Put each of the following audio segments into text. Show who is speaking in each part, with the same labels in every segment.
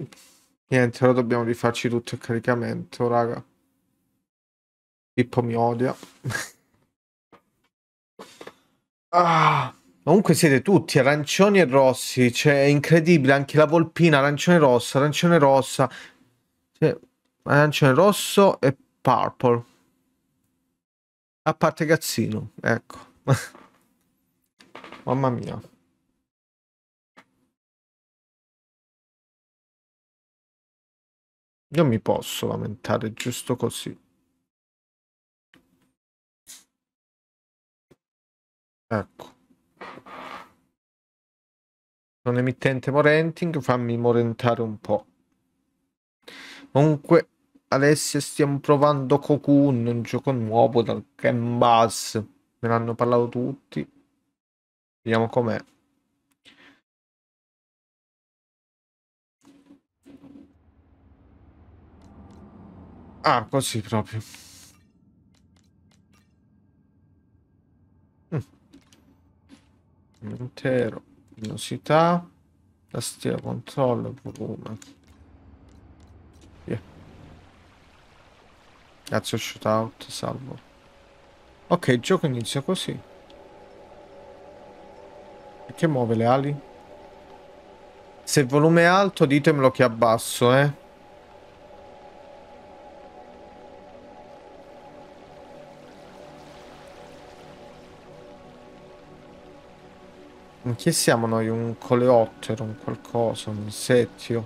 Speaker 1: Niente, ora dobbiamo rifarci tutto il caricamento, raga. Pippo mi odia. Ah, comunque siete tutti arancioni e rossi. Cioè, è incredibile. Anche la volpina, arancione rossa, arancione rossa. Cioè, arancione rosso e purple. A parte Cazzino, ecco. Mamma mia. Io mi posso lamentare giusto così. Ecco. Sono emittente Morenting, fammi morentare un po'. Comunque, Alessia, stiamo provando Cocoon, un gioco nuovo dal Game Buzz. Me ne hanno parlato tutti. Vediamo com'è. Ah, così proprio. Mm. Intero. Velocità. Tastiera, controllo, volume. Via. Cazzo, shootout, salvo. Ok, il gioco inizia così. Perché muove le ali? Se il volume è alto, ditemelo che abbasso, eh. Che siamo noi? Un coleottero, un qualcosa, un insettio.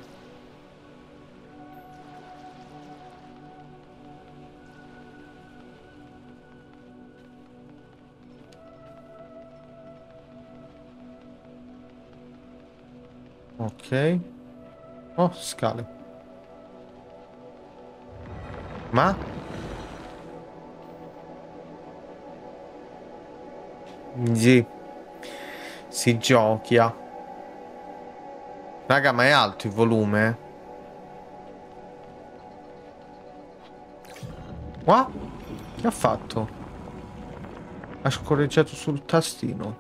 Speaker 1: Ok. Oh, scale. Ma? Sì. Si giochia. Raga, ma è alto il volume? What? Che ha fatto? Ha scorreggiato sul tastino.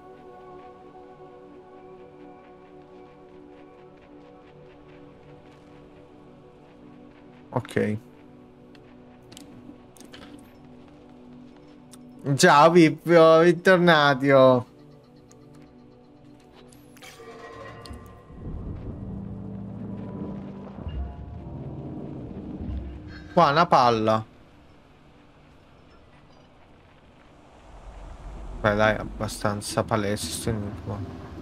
Speaker 1: Ok. Ciao Pippo, bentornati. Oh. Qua una palla. Beh, dai, abbastanza palese sto enigma.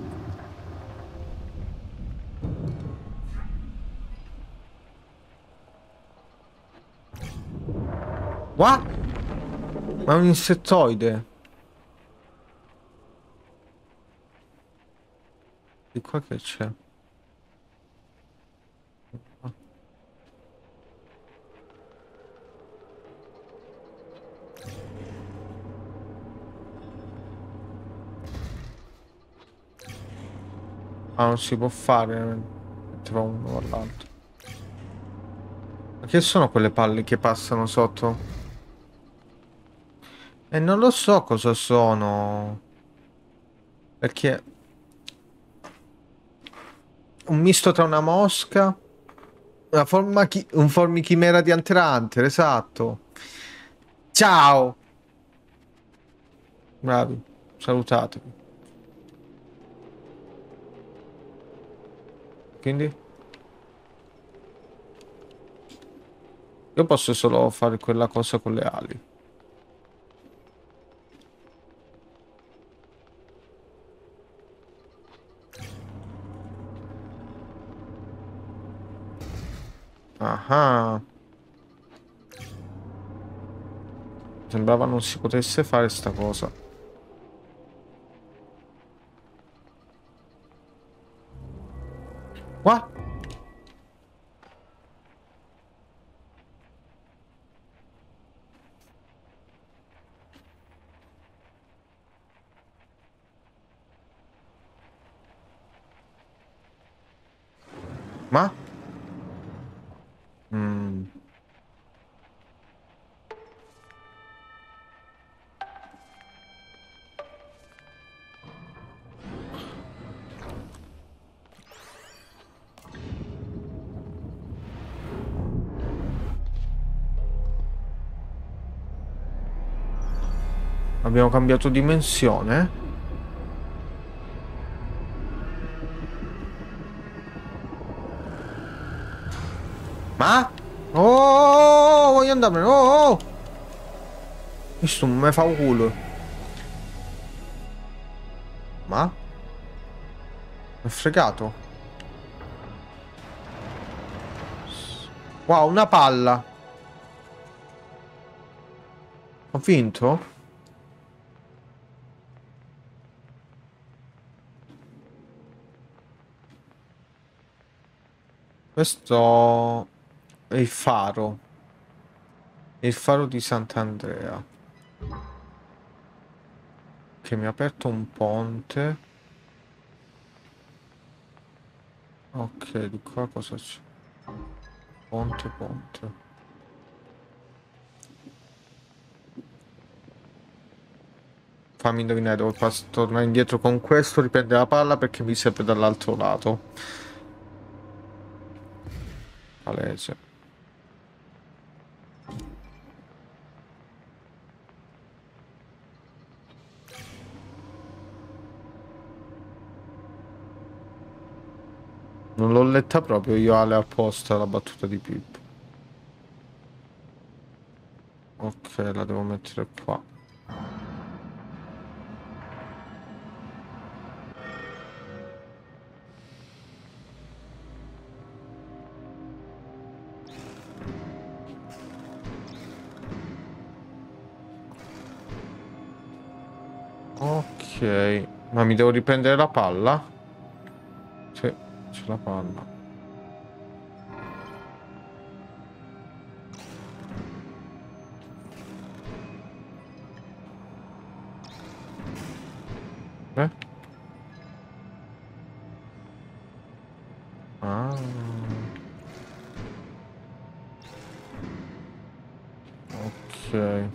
Speaker 1: What? Ma è un insettoide. Di qua che c'è? Ah, non si può fare. Tra uno o l'altro. Ma che sono quelle palle che passano sotto? E non lo so cosa sono. Perché un misto tra una mosca. Un formichimera di Hunter x Hunter, esatto. Ciao! Bravi, salutatevi. Quindi? Io posso solo fare quella cosa con le ali. Ah, sembrava non si potesse fare sta cosa. What? Ma? Mm. Abbiamo cambiato dimensione. Ma? Oh, voglio andarmene. Oh, oh. Questo me fa un culo. Ma? Mi ha fregato. Wow, una palla. Ho vinto? Questo è il faro. È il faro di Sant'Andrea. Che mi ha aperto un ponte. Ok, di qua cosa c'è? Ponte, ponte. Fammi indovinare, devo tornare indietro con questo, riprendere la palla perché mi serve dall'altro lato. Palese. Non l'ho letta proprio io Ale apposta la battuta di Pippo. Ok, la devo mettere qua. Ok, ma mi devo riprendere la palla? Sì, c'è la palla. Eh? Ah, ok.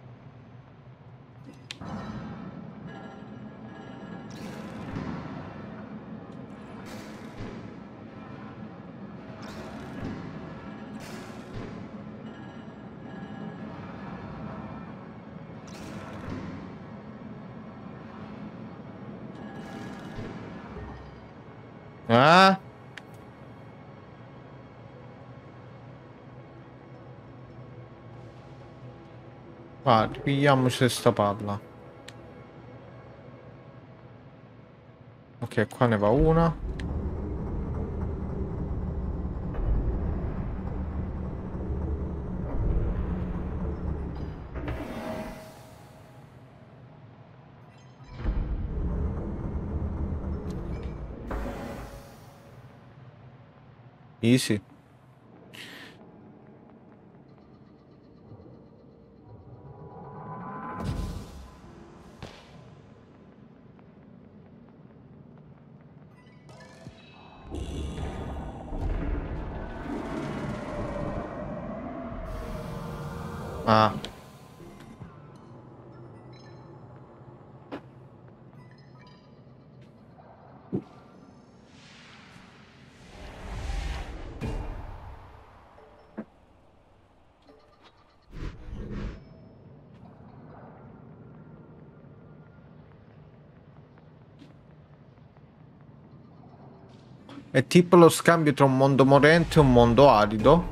Speaker 1: Ah? Va, ripigliamoci sta palla. Ok, qua ne va una. Easy. Ah. È tipo lo scambio tra un mondo morente e un mondo arido.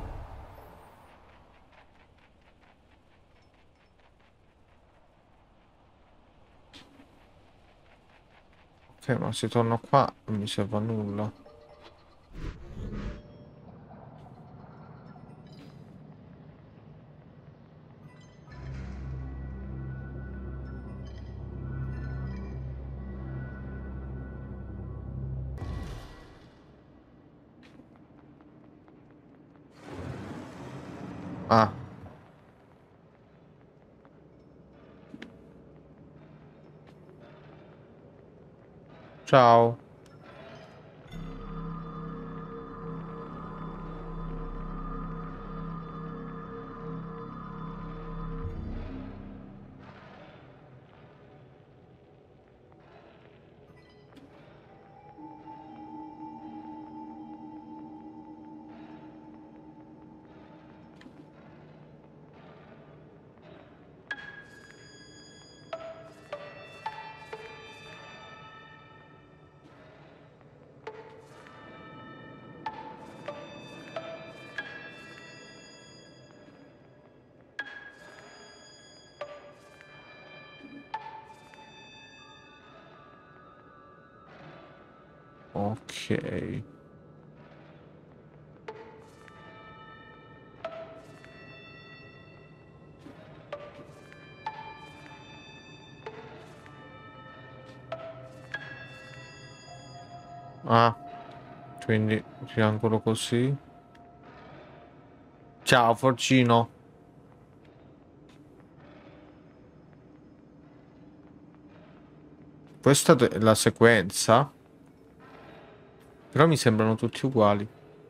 Speaker 1: Ok, ma se torno qua non mi serve a nulla. Ah, ciao. Ok. Ah, quindi triangolo così. Ciao, Forcino. Questa è la sequenza. Però mi sembrano tutti uguali.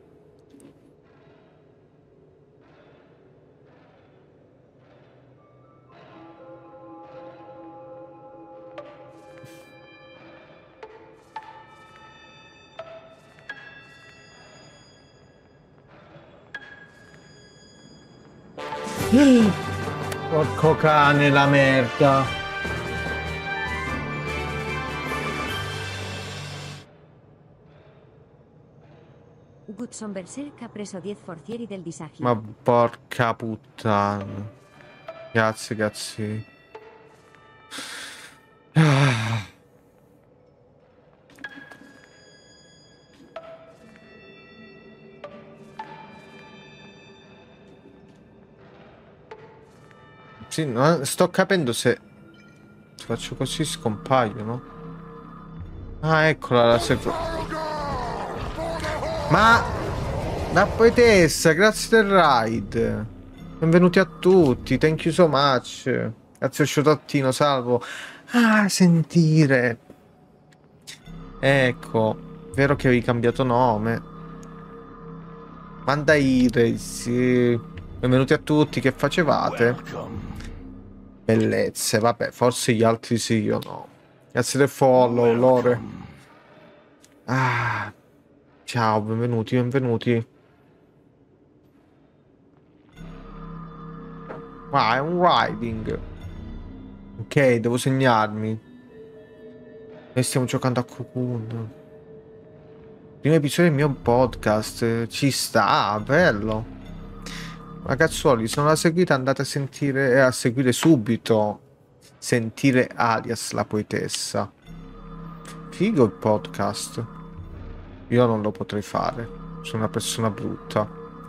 Speaker 1: Porco cane, la merda.
Speaker 2: Goodson Berserk ha preso 10 forzieri del disagio.
Speaker 1: Ma porca puttana. Grazie, grazie. Ah. Sì, sto capendo se faccio così scompaiono. Ah, eccola la seconda. Ma la poetessa, grazie del raid. Benvenuti a tutti, thank you so much. Grazie Sciotottino, salvo. Ah, sentire. Ecco, vero che avevi cambiato nome. Manda Iris. Benvenuti a tutti, che facevate? Bellezze, vabbè, forse gli altri sì, io no. Grazie del follow, Lore. Ah, ciao, benvenuti, benvenuti. Ah, è un riding. Ok, devo segnarmi. Noi stiamo giocando a Cocoon. Primo episodio del mio podcast. Ci sta, bello. Ragazzuoli, se non la seguite andate a sentire e a seguire subito. Sentire Alias, la poetessa. Figo il podcast. Io non lo potrei fare. Sono una persona brutta.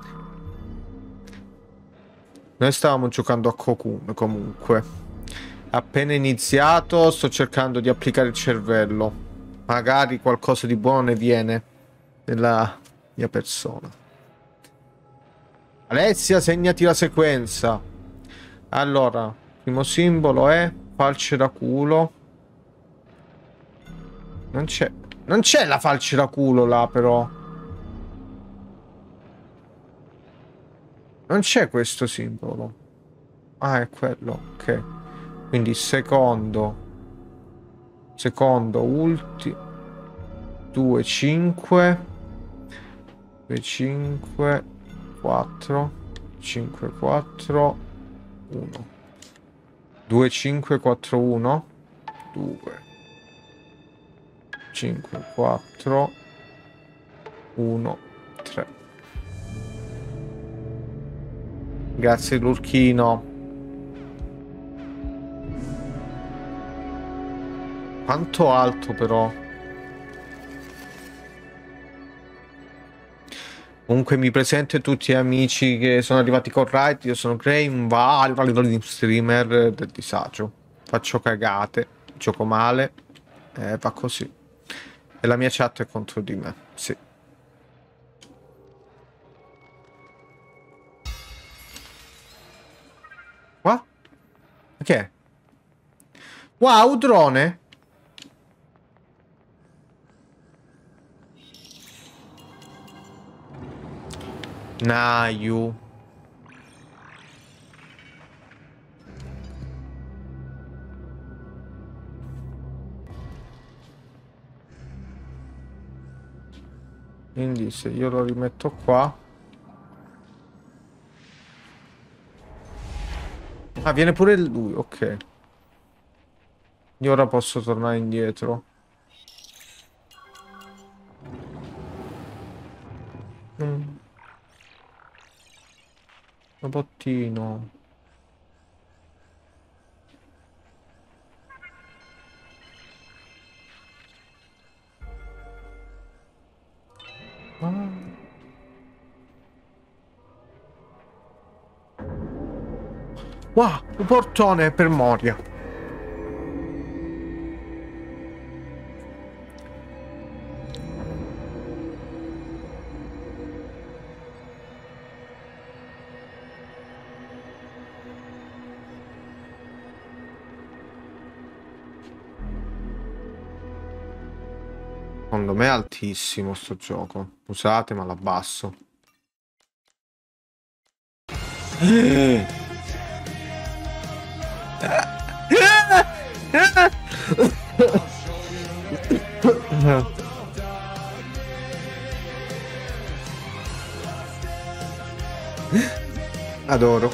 Speaker 1: Noi stavamo giocando a Cocoon comunque. Appena iniziato sto cercando di applicare il cervello. Magari qualcosa di buono ne viene della mia persona. Alessia, segnati la sequenza. Allora, primo simbolo è falce da culo. Non c'è la falce da culo là, però. Non c'è questo simbolo. Ah, è quello, ok. Quindi secondo, ultimo, 2, 5, 2, 5, 4, 5, 4, 1. 2, 5, 4, 1, 2, 5, 4, 1, 3. Grazie Lurchino. Quanto alto però. Comunque mi presento a tutti gli amici che sono arrivati con Raid. Io sono Gray, un valido streamer del disagio. Faccio cagate, gioco male, va così. E la mia chat è contro di me, sì. Qua? Che è? Wow, drone? Nayu. Quindi se io lo rimetto qua. Ah, viene pure lui, ok. Io ora posso tornare indietro. Mm, robottino. Wow, un portone per Moria. Secondo me è altissimo sto gioco. Scusate, ma l'abbasso. Adoro.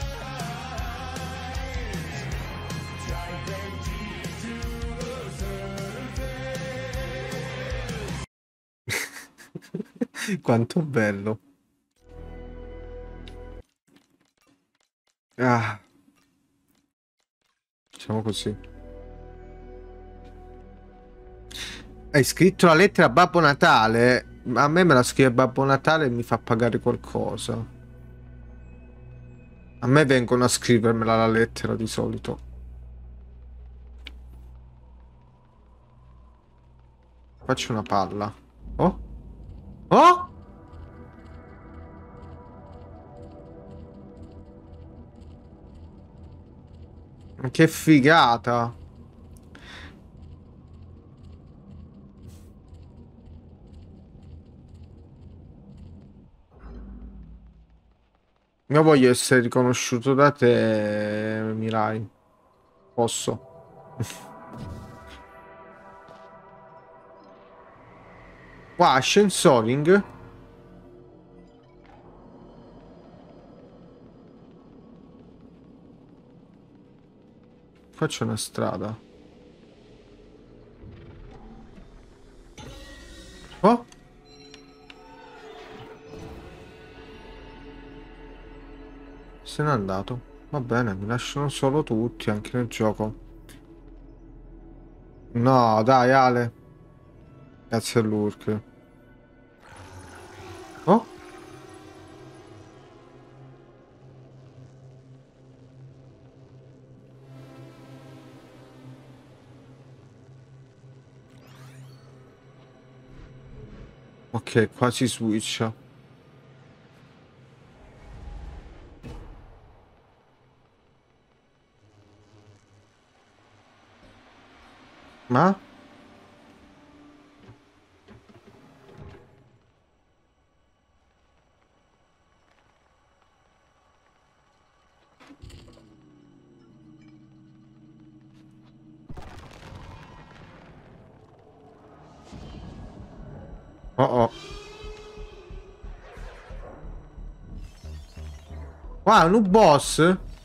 Speaker 1: Quanto bello. Ah. Facciamo così. Hai scritto la lettera a Babbo Natale? A me la scrive Babbo Natale e mi fa pagare qualcosa. A me vengono a scrivermela la lettera di solito. Faccio una palla. Oh? Oh? Che figata. Io voglio essere riconosciuto da te, Mirai. Posso? Qua, ascensoring. Faccio una strada. Oh? Se n'è andato. Va bene, mi lasciano solo tutti, anche nel gioco. No, dai, Ale. Grazie all'Urk. Oh? Ok, qua si switcha. Ma? Oh oh. Wow, un boss?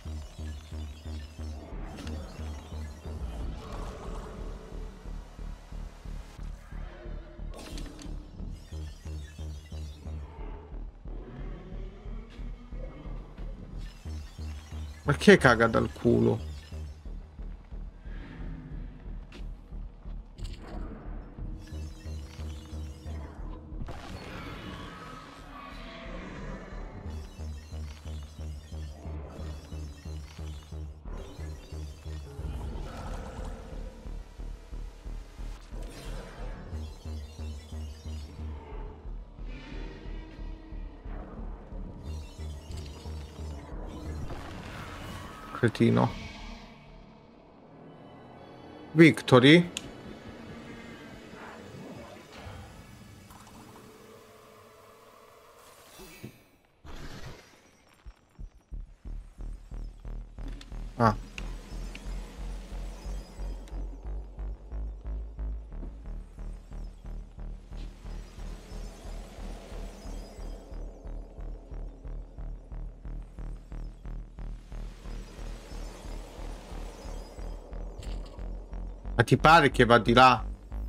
Speaker 1: Perché caga dal culo? Cretino. Victory? Ah. Ma ti pare che va di là?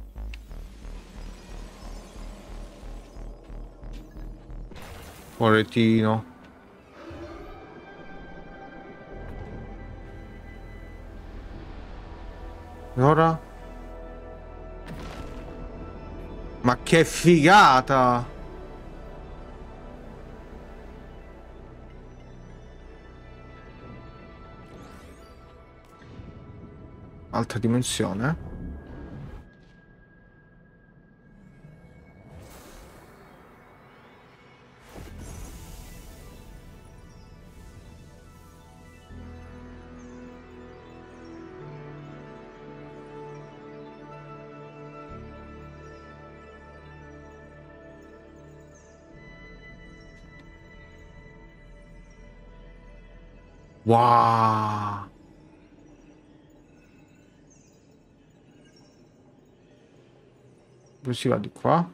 Speaker 1: Poretino. E ora? Ma che figata! Altra dimensione. Wow. Dove si va di qua?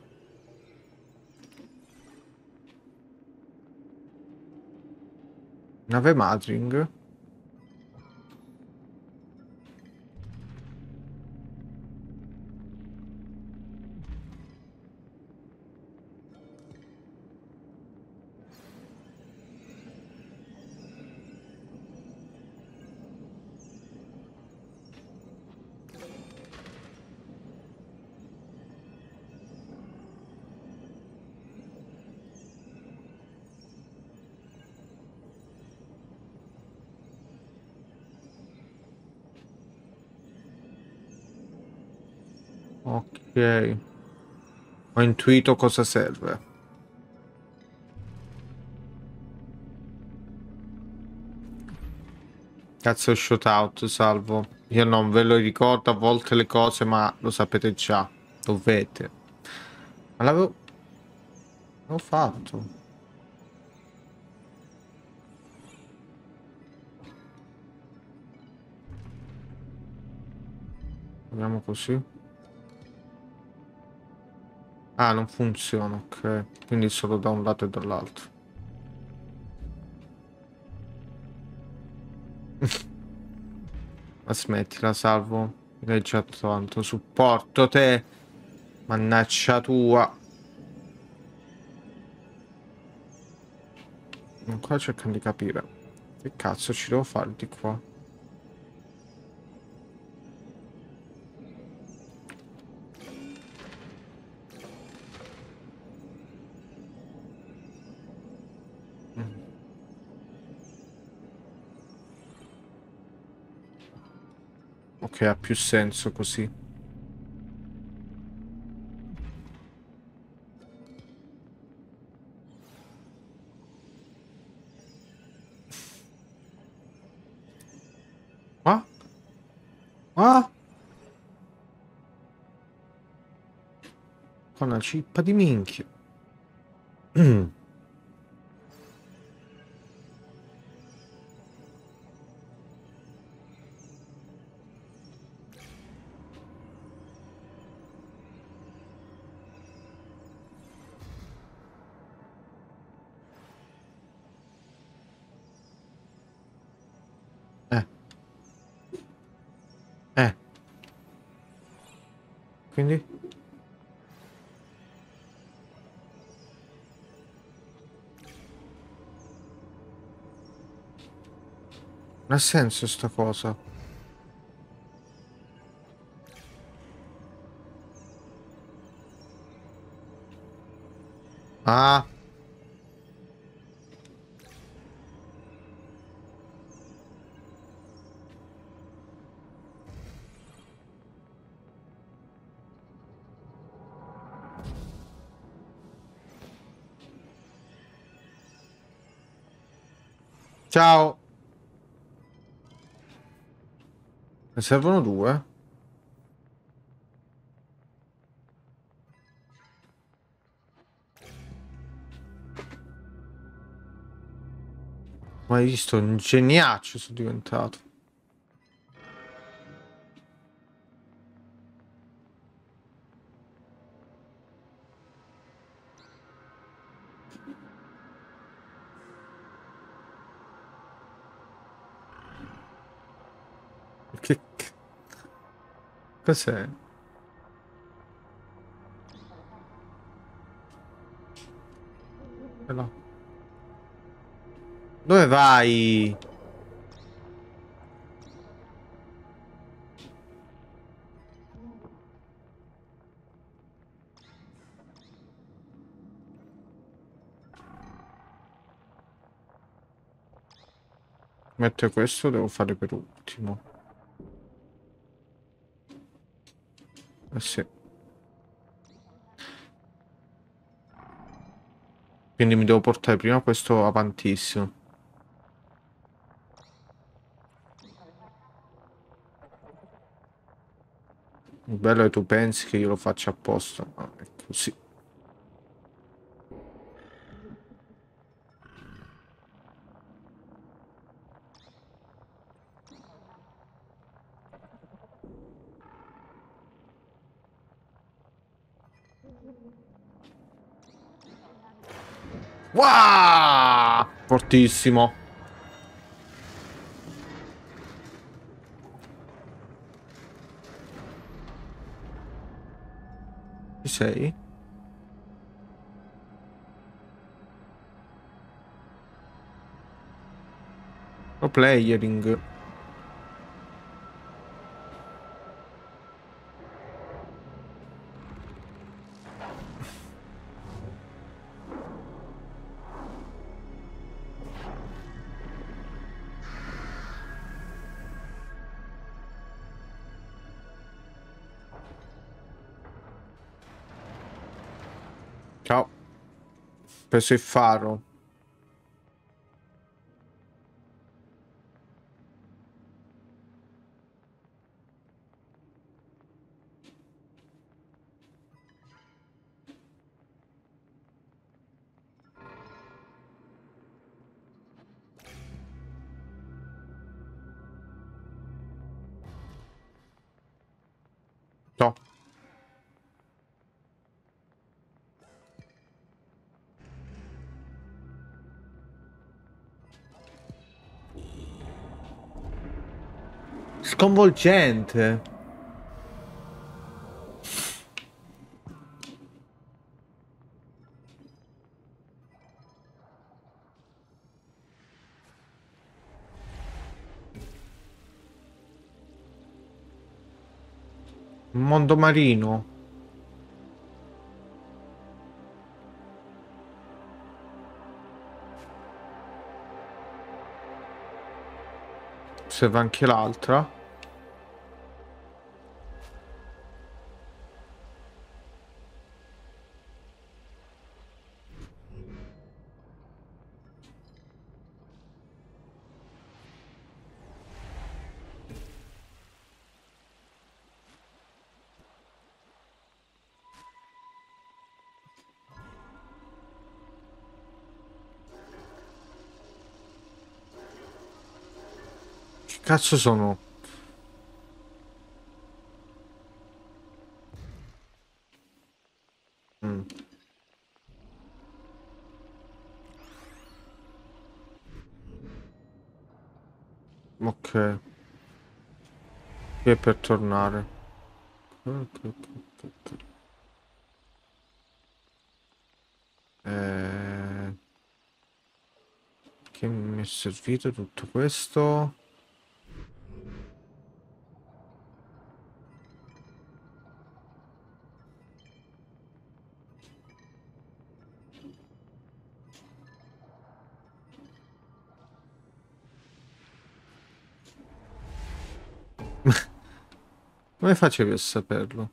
Speaker 1: Nave Madring. Ok. Ho intuito cosa serve. Cazzo shootout, salvo. Io non ve lo ricordo a volte le cose, ma lo sapete già. Dovete. Ma l'avevo fatto. Proviamo così. Ah, non funziona, ok. Quindi solo da un lato e dall'altro. Ma smettila, salvo. Mi hai già tanto. Supporto te. Mannaggia tua. Ancora cercando di capire. Che cazzo ci devo fare di qua? Mm. Ok, ha più senso così. Ah? Ah? Con una cippa di minchia. Eh, eh. Quindi? Non ha senso sta cosa. Ah, ciao. Ne servono due? Ma hai visto? Un geniaccio sono diventato. Che... Cos'è? No. Dove vai? Metto questo, devo fare per ultimo. Eh sì. Quindi mi devo portare prima questo avantissimo. Il bello è che tu pensi che io lo faccia apposta, ma è così. Wow! Fortissimo. Ci sei? Pro playering. Ciao. Ho preso il faro. No. Sconvolgente. Un mondo marino. Serve anche l'altra. Che cazzo sono? Mm, ok. Qui è per tornare. Ok, ok. Che mi è servito tutto questo? Come facevi a saperlo?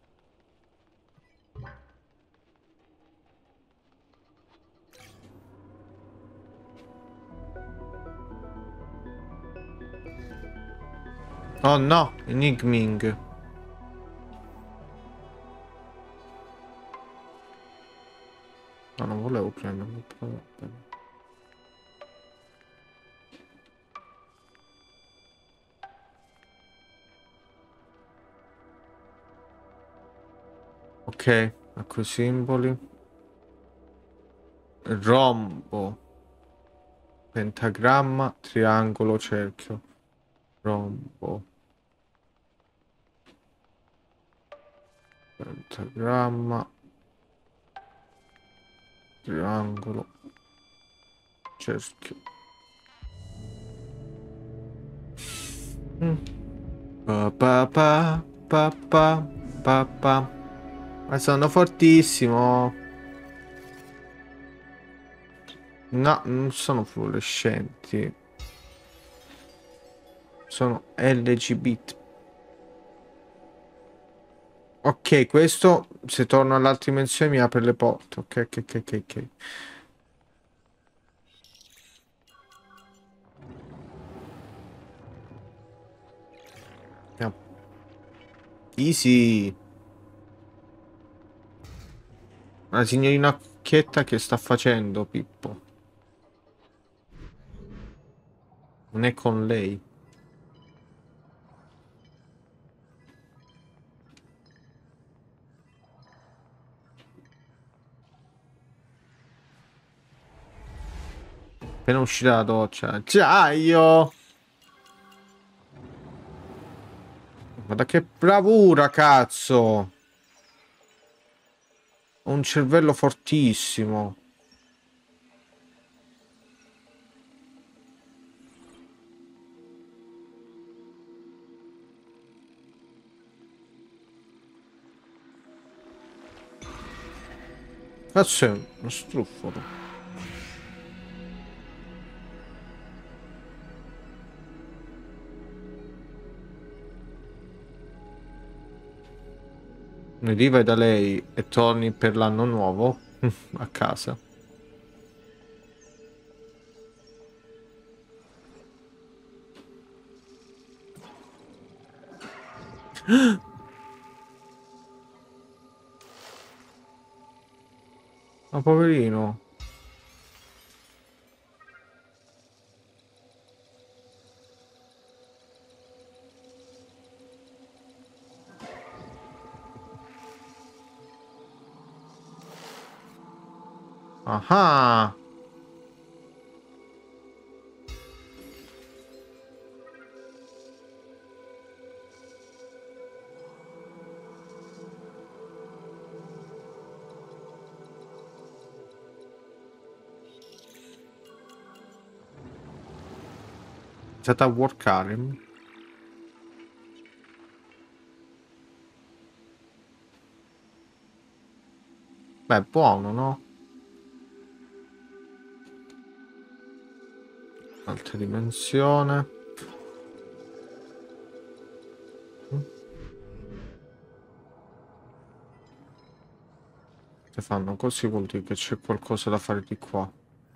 Speaker 1: Oh no, Enigming. No, non volevo prenderlo. Ok, ecco i simboli. Rombo. Pentagramma, triangolo, cerchio. Rombo. Pentagramma. Triangolo. Cerchio. Mm. Pa pa pa pa pa pa pa. Ma sono fortissimo. No, non sono fluorescenti. Sono LGBT. Ok, questo se torno all'altra dimensione mi apre le porte. Ok, ok, ok, ok, ok. Yeah. Easy. La signorina Occhietta che sta facendo, Pippo? Non è con lei. Appena uscita dalla doccia. Già io. Guarda che bravura, cazzo. Ho un cervello fortissimo. Cazzo è uno struffolo. Quindi vai da lei e torni per l'anno nuovo a casa. Ma poverino. Ah, è stata a workare. Beh, buono, no? Altra dimensione. Se fanno così vuol dire che c'è qualcosa da fare di qua.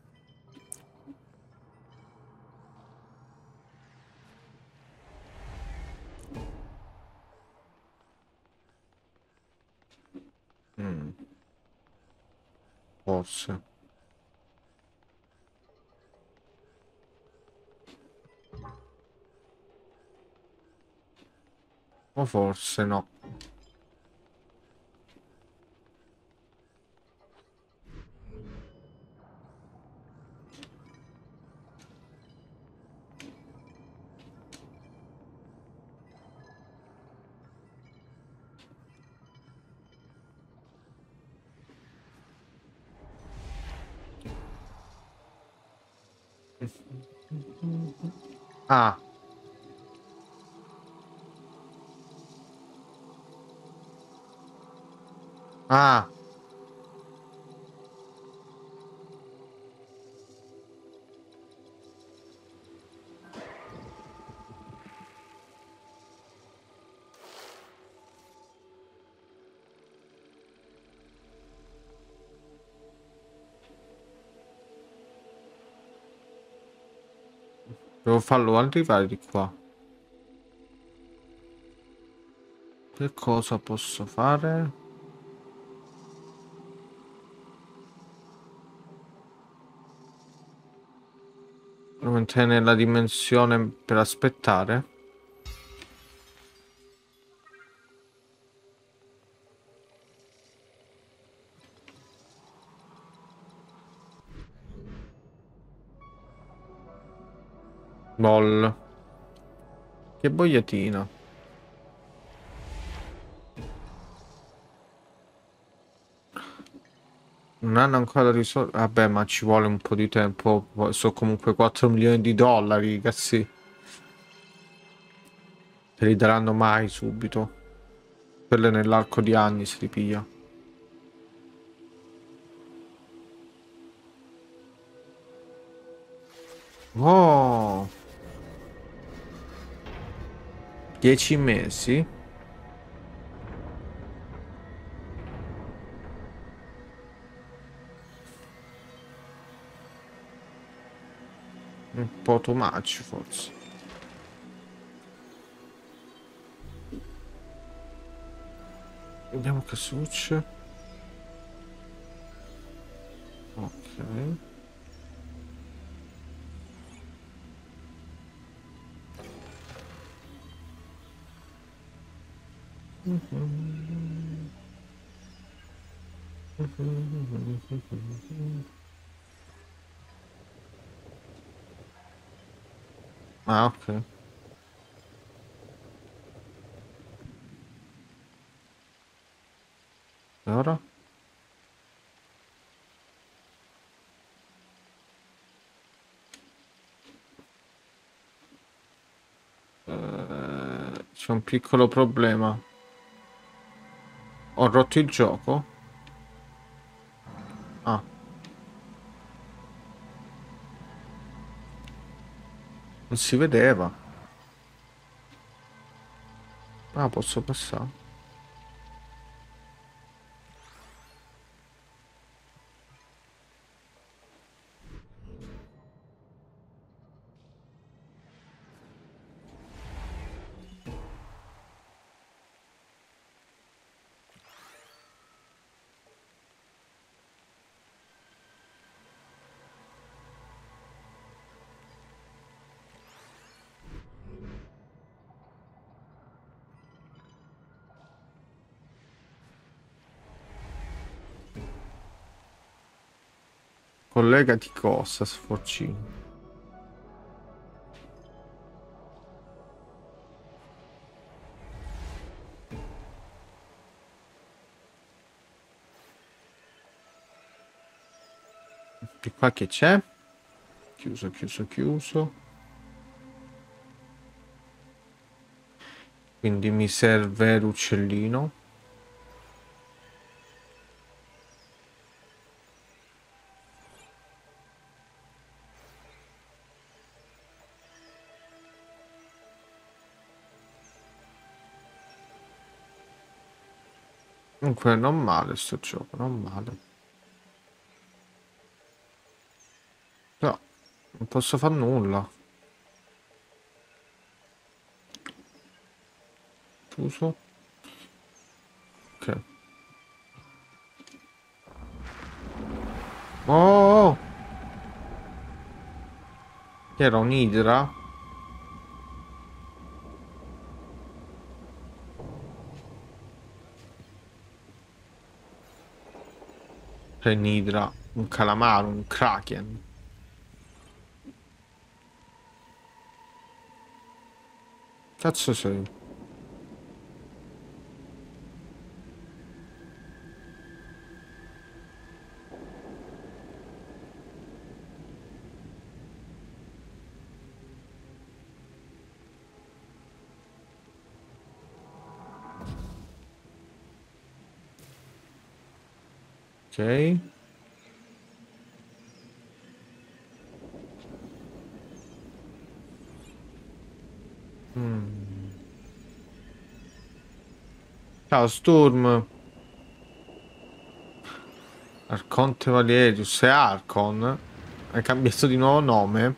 Speaker 1: Mm, forse. O forse no. Ah, ah. Devo farlo arrivare di qua. Che cosa posso fare? Devo mantenere la dimensione per aspettare. Ball. Che bogliatina. Non hanno ancora risolto. Vabbè, ma ci vuole un po' di tempo. Sono comunque 4 milioni di dollari, ragazzi. Se li daranno mai subito. Quelle nell'arco di anni si ripiglia. Oh, 10 mesi. Un po' too much, forse. Vediamo che succede. Ok. Ah, ok. E ora? C'è un piccolo problema. Ho rotto il gioco? Ah, non si vedeva. Ah, posso passare. Collegati cosa, sforcino. Di qua che c'è? Chiuso, chiuso, chiuso. Quindi mi serve l'uccellino. Comunque non male sto gioco, non male. No, non posso fare nulla. Chiuso. Ok. Oh! Che era un'idra? C'è un'idra, un calamaro, un kraken. Cazzo sei? Ok. Mm. Ciao Sturm. Arconte Valerius e Arcon. Hai cambiato di nuovo nome?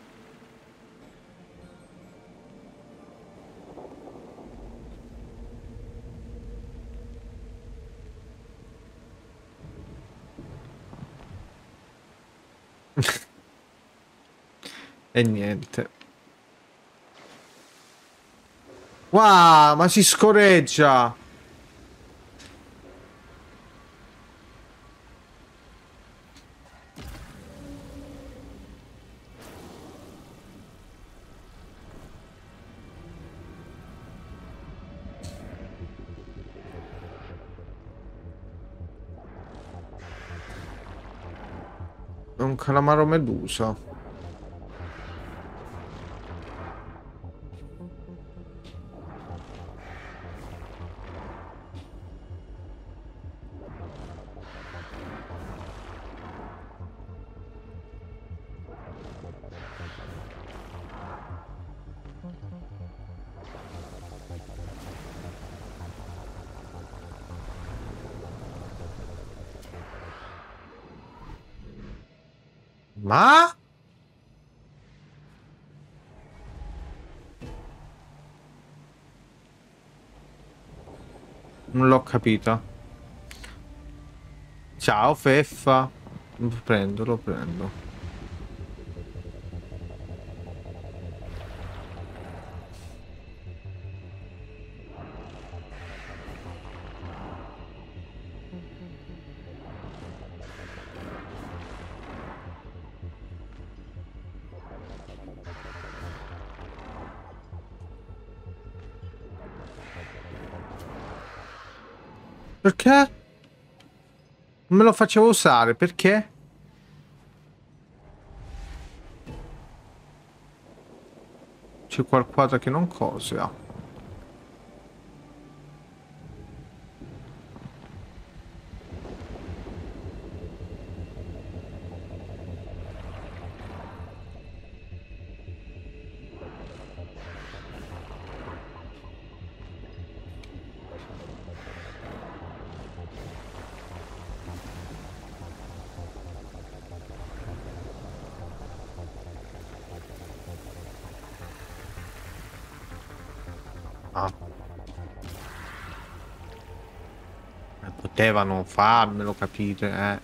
Speaker 1: E niente. Wow, ma si scorreggia! È un calamaro medusa. Ma? Non l'ho capita. Ciao Feffa. Lo prendo, lo prendo. Perché? Non me lo facevo usare, perché? C'è qualcosa che non cosa. Ah, potevano farmelo capire, eh.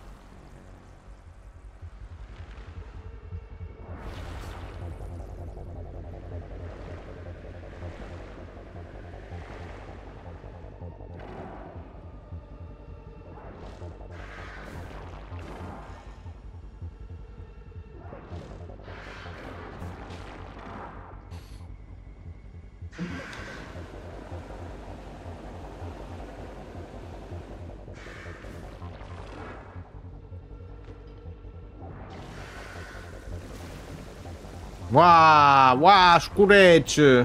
Speaker 1: Wow, wow, scurecce.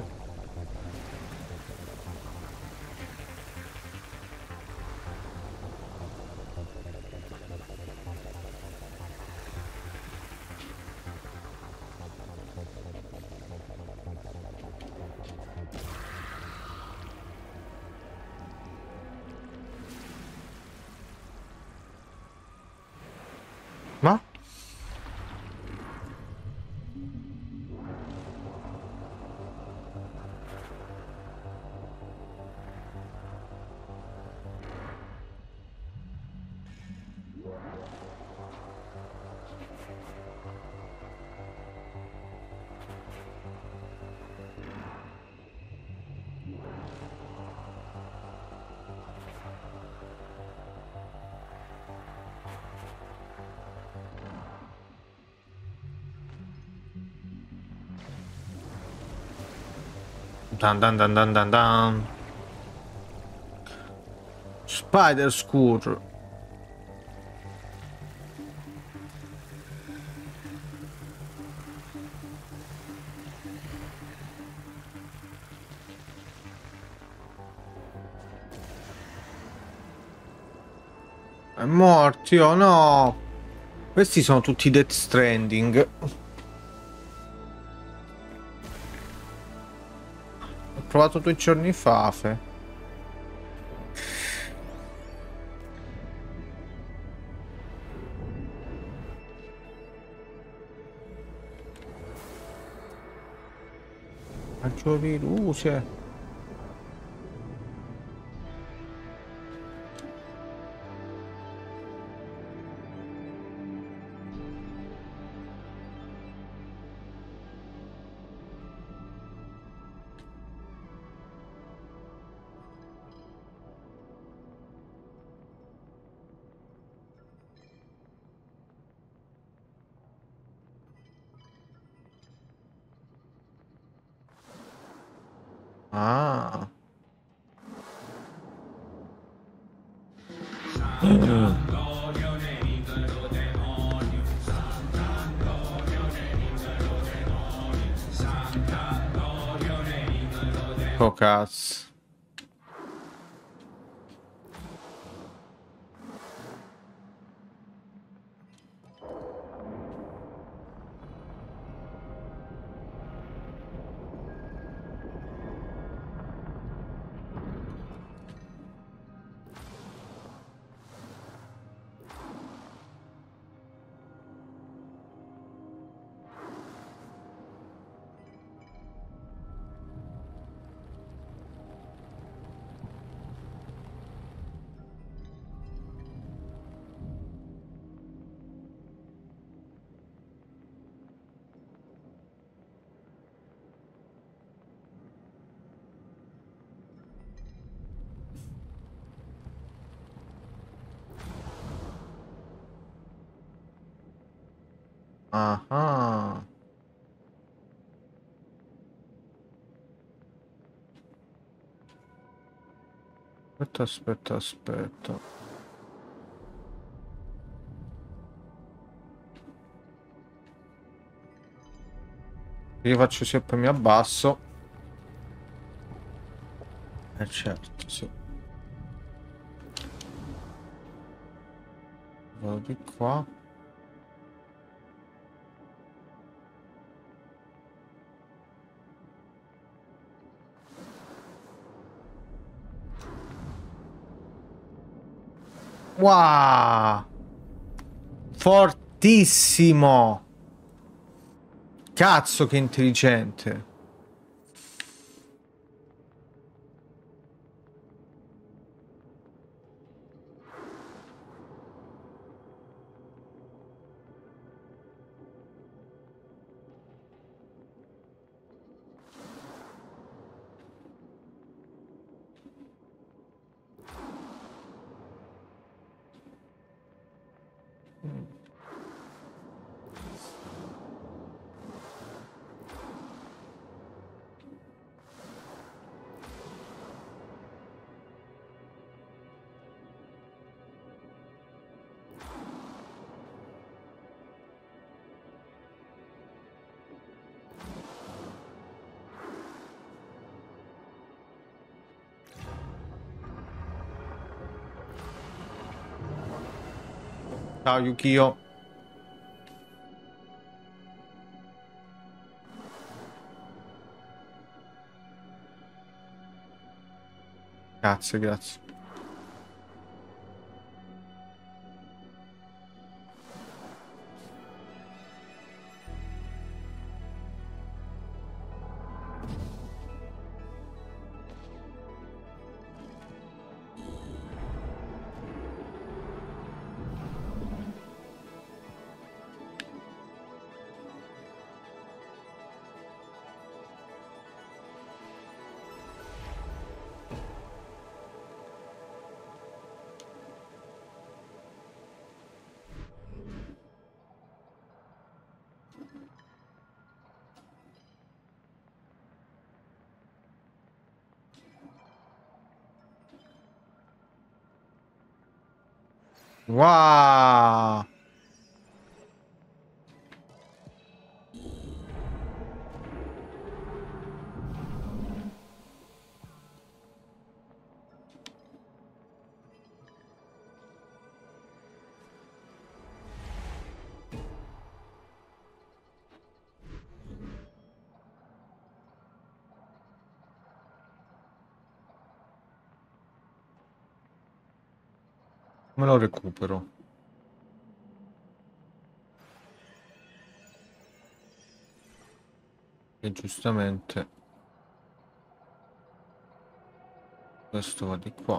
Speaker 1: Ma? Dan dan dan dan dan dan. Spider Scooter. È morti, oh no. Questi sono tutti Death Stranding. Ho provato 2 giorni fa, Fe. Raggio di luce. Ah. Oh cazzo. Ah ah. Aspetta, aspetta, aspetta. Io faccio sì e poi mi abbasso. Certo, sì. Vado di qua. Wow! Fortissimo! Cazzo che intelligente! Ciao Yukio. Grazie, grazie. Wow! Me lo recupero. E giustamente questo va di qua.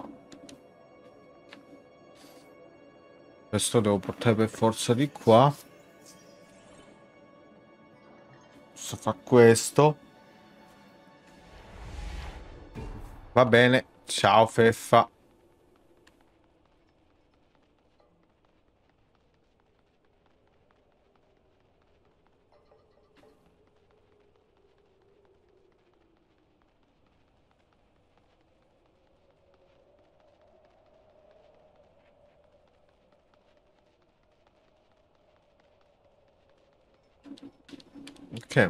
Speaker 1: Questo devo portare per forza di qua. Posso fare questo. Va bene. Ciao Feffa. Ok.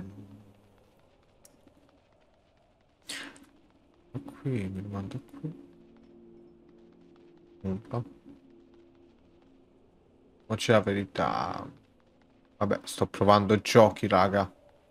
Speaker 1: Qui mi rimando qui. Umpa. Ma c'è la verità. Vabbè, sto provando giochi, raga.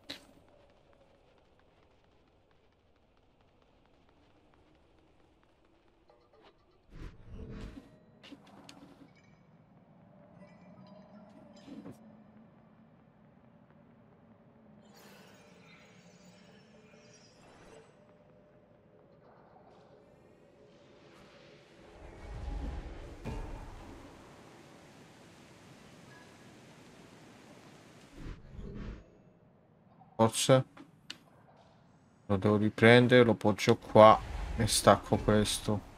Speaker 1: Forse lo devo riprendere, lo poggio qua e stacco questo.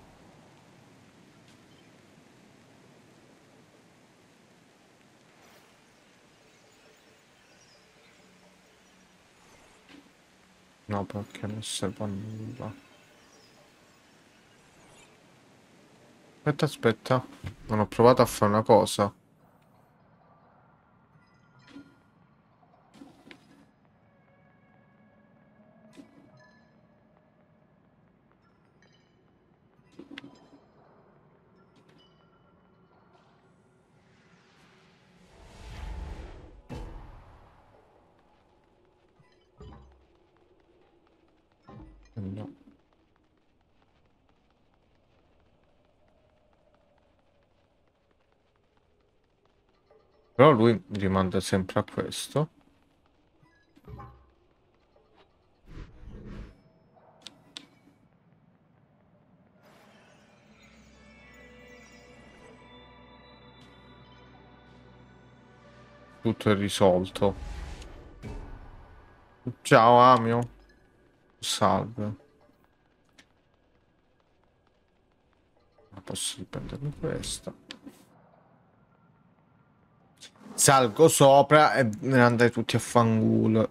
Speaker 1: No, perché non serve a nulla. Aspetta, aspetta. Non ho provato a fare una cosa. No. Però lui mi rimanda sempre a questo. Tutto è risolto. Ciao, Amio. Salve. Ma posso riprendermi questa. Salgo sopra e me ne andai tutti a fanculo.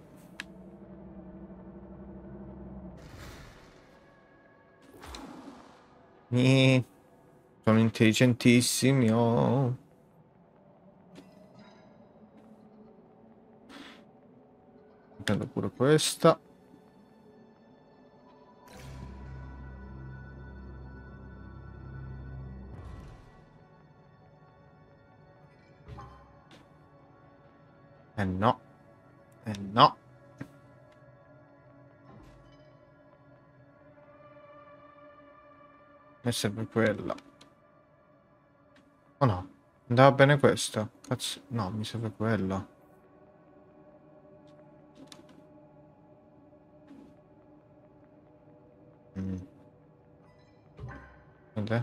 Speaker 1: Sono intelligentissimi. Oh. Prendo pure questa. Eh no. Eh no. Mi serve quella. Oh no. Andava bene questa. Cazzo. No, mi serve quella. Mm. Vedete?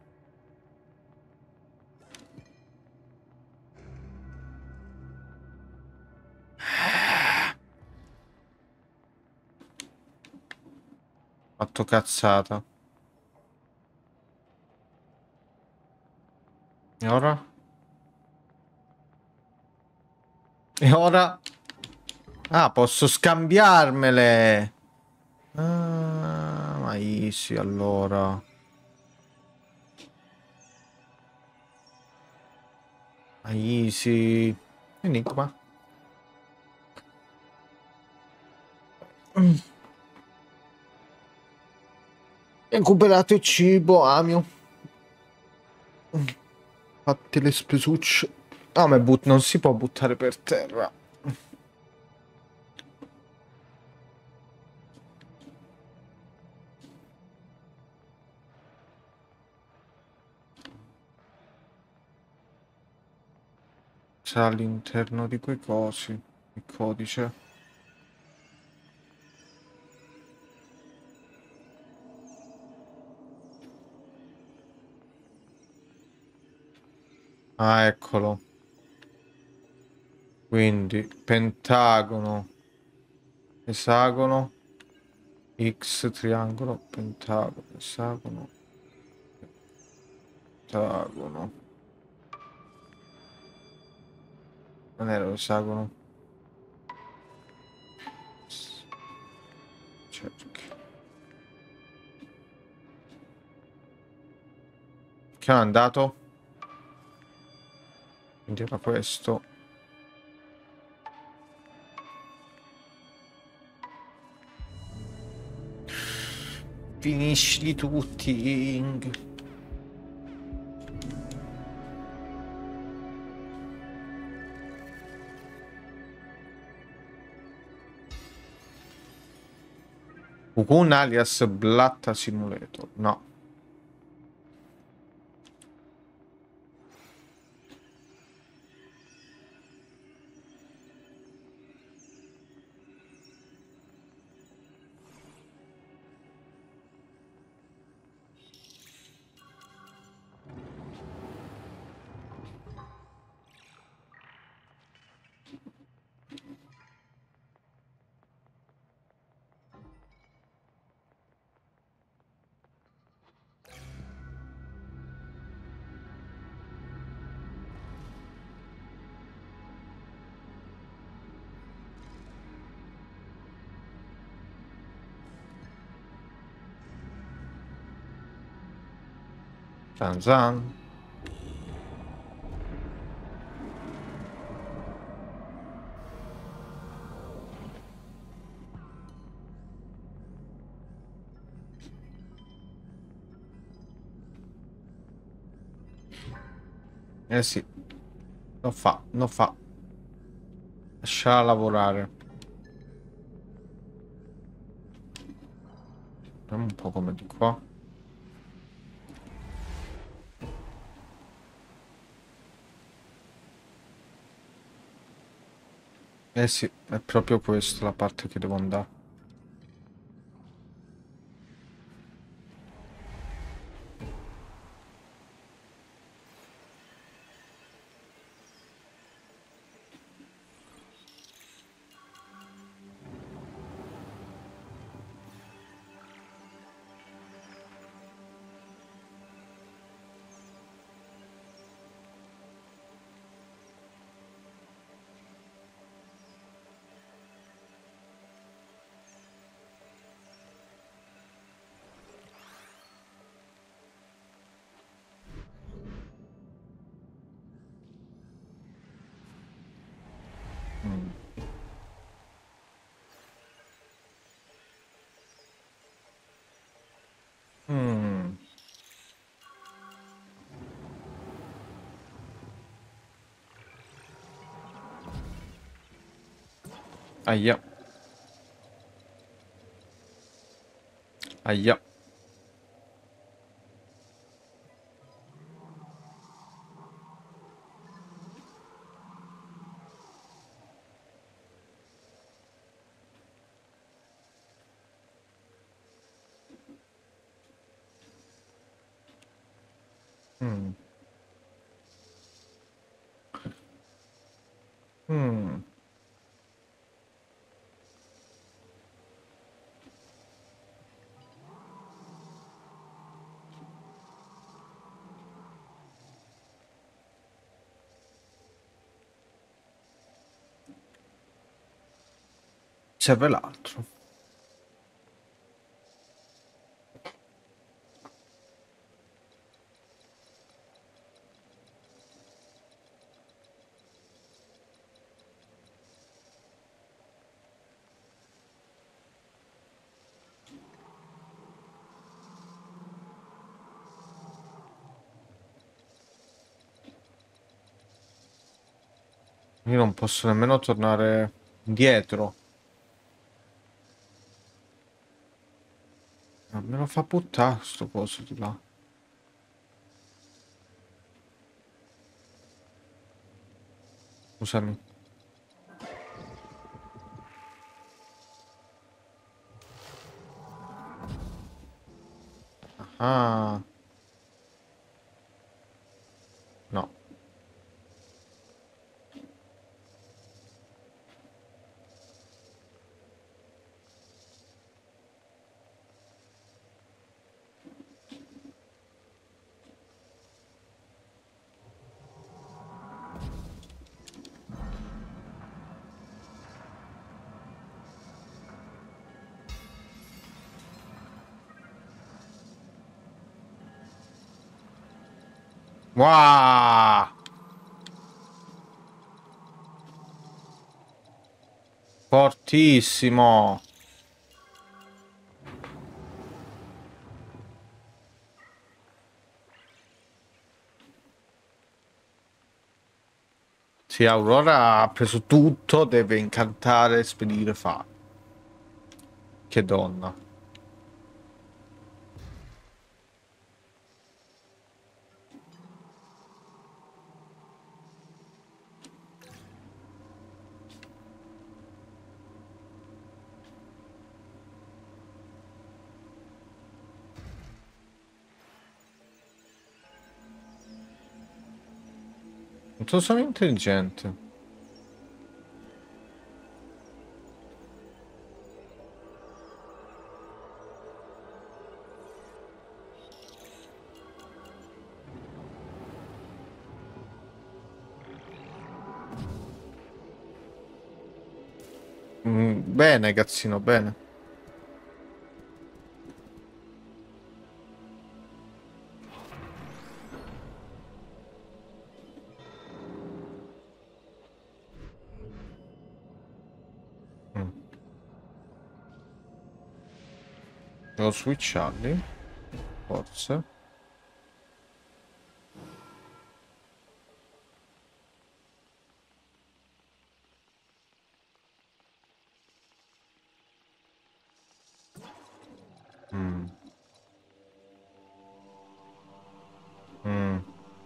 Speaker 1: Fatto cazzata. E ora? E ora? Ah, posso scambiarmele. Ah, ma easy allora. Ma easy. Enigma. Recuperato il cibo, Amio. Fatti le spesucce. Ah, ma non si può buttare per terra. C'è all'interno di quei cosi. Il codice. Ah, eccolo. Quindi, pentagono, esagono, X, triangolo, pentagono, esagono, pentagono. Non era l'esagono. Cerchio. Che è andato? Quindi era questo. Finiscili tutti, Ing. Cocoon alias Blatta Simulator. No. Zan zan. Eh sì, lo fa, lo fa. Lasciala lavorare. Vediamo un po' come di qua. Eh sì, è proprio questa la parte che devo andare. Mm. Mm. Ahia. Ahia. Mm. Mm. Serve l'altro. Io non posso nemmeno tornare indietro. Ma me lo fa buttare sto coso di là. Scusami. Ah, no. Wow! Fortissimo! Sì, Aurora ha preso tutto, deve incantare, spedire, fare. Che donna. Non sono intelligente. Bene, cazzino, bene. Devo switcharli. Forse. Mm. Mm.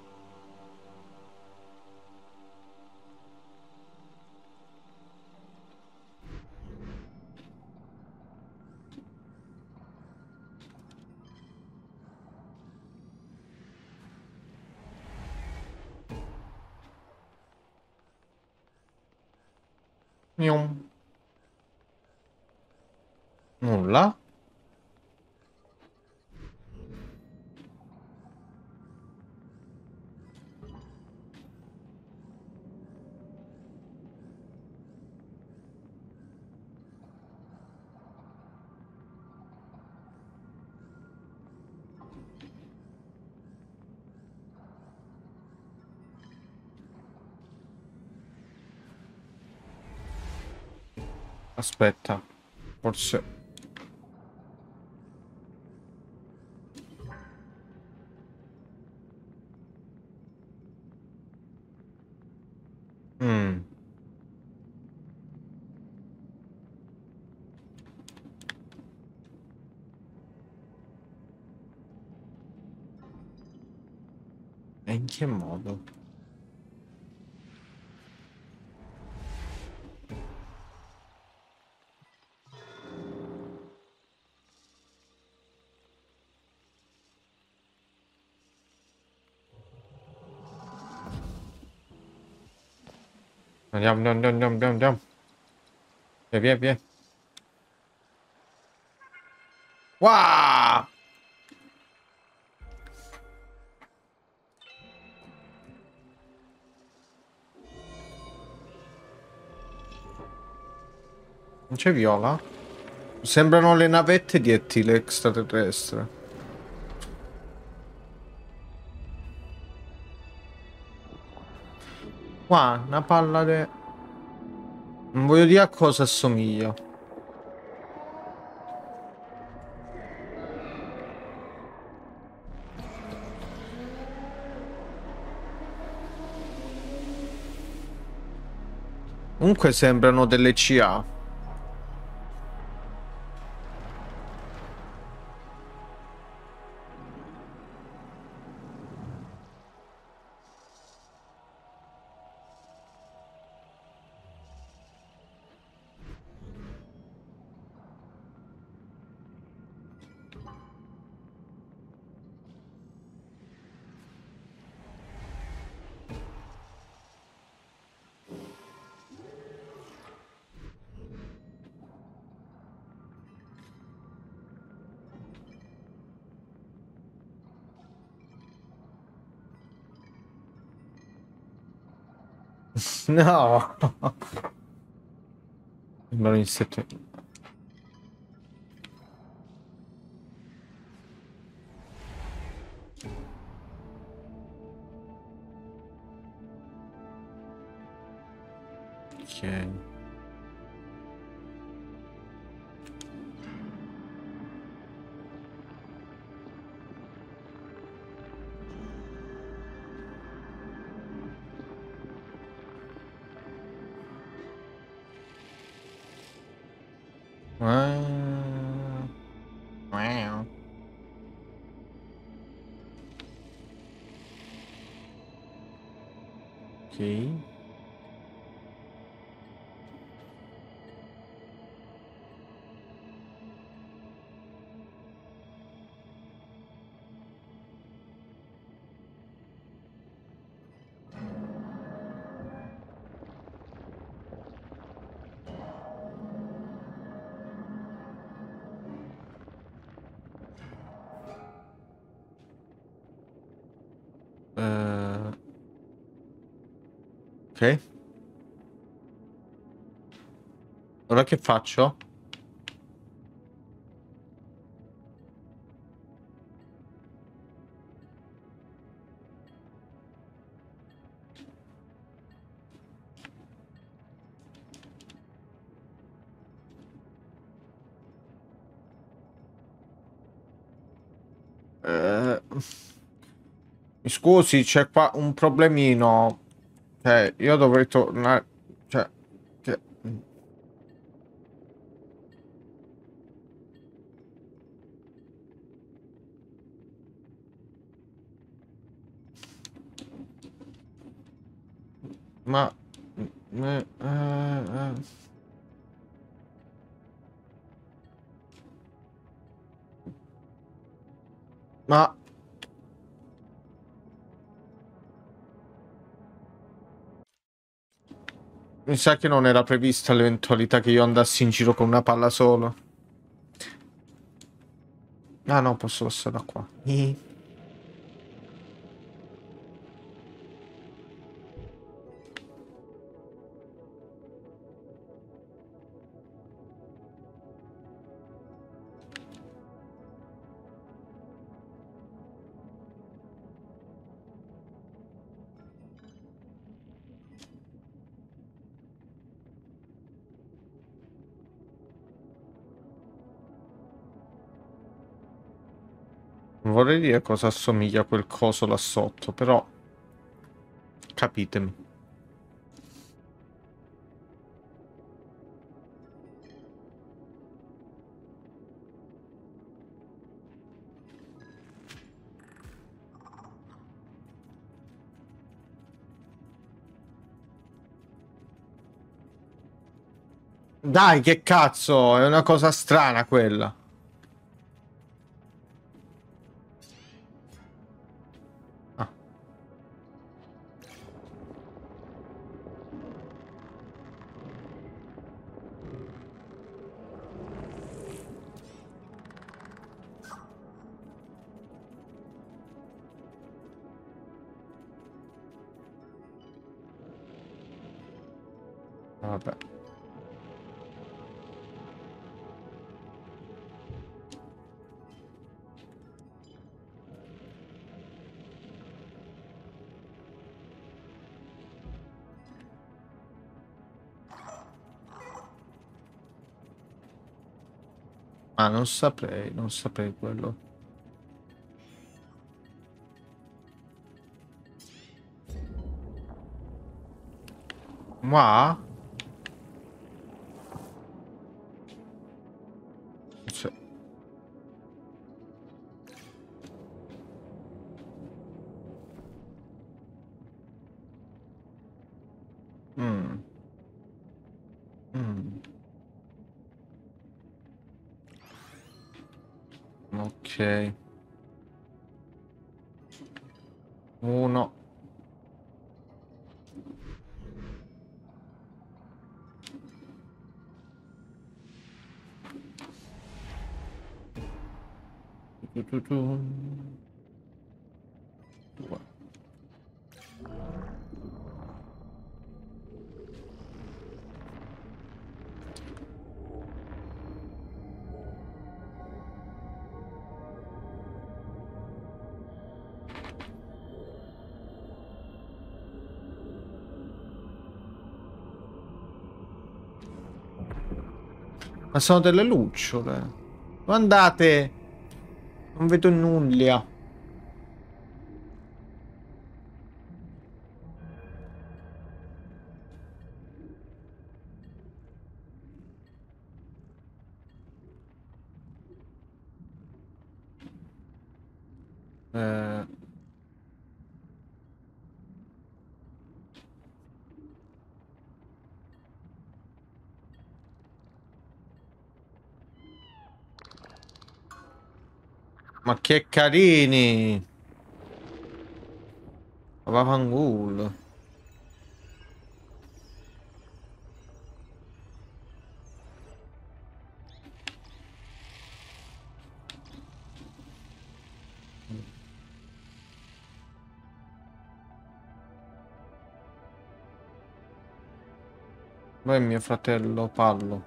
Speaker 1: Gnom. Nulla. Aspetta. Forse. Mm. E in che modo? Andiamo, andiamo, andiamo, andiamo, andiamo. Via, via, via. Wow! Non c'è viola? Sembrano le navette di Ettile extraterrestre. Qua, una palla de... Non voglio dire a cosa assomiglia. Comunque sembrano delle CA. No. Sembrano insetti. Ok. Wow. Ok. Eh, ok. Ora che faccio? Scusi, c'è qua un problemino. Io dovrei tornare. Cioè, che- ma... ma... Mi sa che non era prevista l'eventualità che io andassi in giro con una palla solo. Ah no, posso passare da qua. Non vorrei dire cosa assomiglia a quel coso là sotto, però capitemi. Dai, che cazzo, è una cosa strana quella. Ah, vabbè. Ah, non saprei quello. Ma? Cioè, mm, mm, ok. Uno. Tu, tu, tu. Due. Ma sono delle lucciole. Dove andate? Non vedo nulla. Eh, ma che carini! Vaffanculo. Dov'è mio fratello Pallo?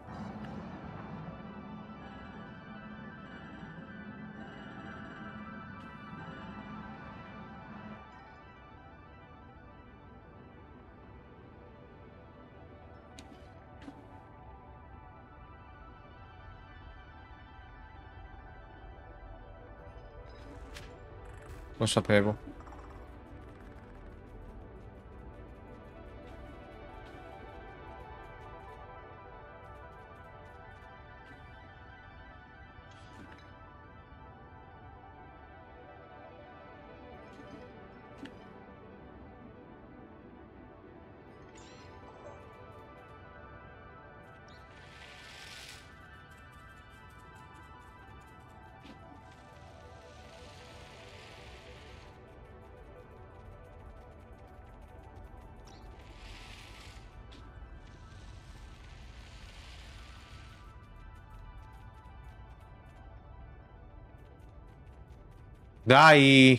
Speaker 1: Lo sapevo. Dai!